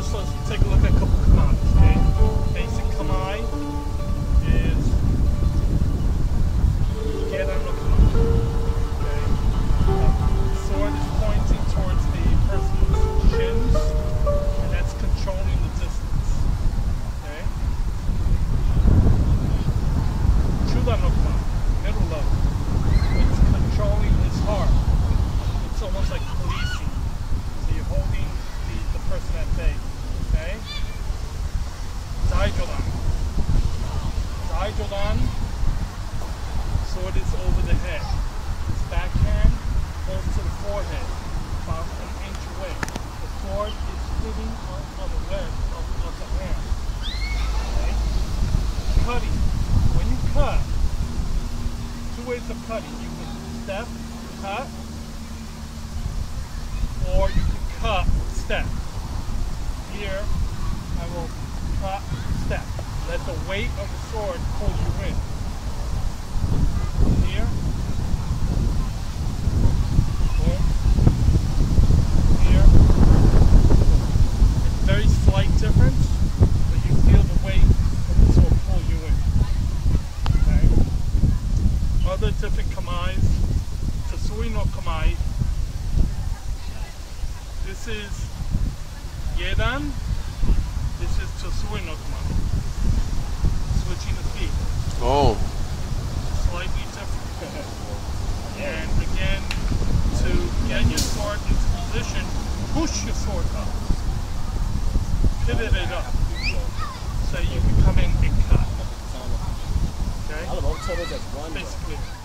first, let's take a look at a couple kamais. Okay, basic kamai is Gedan no kamai. Okay, sword is pointing towards the person's shins, and that's controlling the distance. Okay, Chudan no kamai, middle level. It's controlling his heart. It's almost like policing. So you're holding the person at bay. Okay? Daijodan. Daijodan, sword is over the head. His backhand goes to the forehead, about an inch away. The sword is sitting on the wedge of the hand. Okay? Cutting. When you cut, two ways of cutting. You can step, cut, or you can cut, step. Here, I will cut, step. Let the weight of the sword pull you in. Here. Boom. Here. It's very slight difference, but you feel the weight of the sword pull you in. Okay. Other different kamais. Tsusui no kamai. This is Gedan. This is Tsusui no kamai. Switching the feet. Oh. Slightly different. And again, to get your sword into position, push your sword up. Pivot it up. So you can come in and cut. Okay? Basically.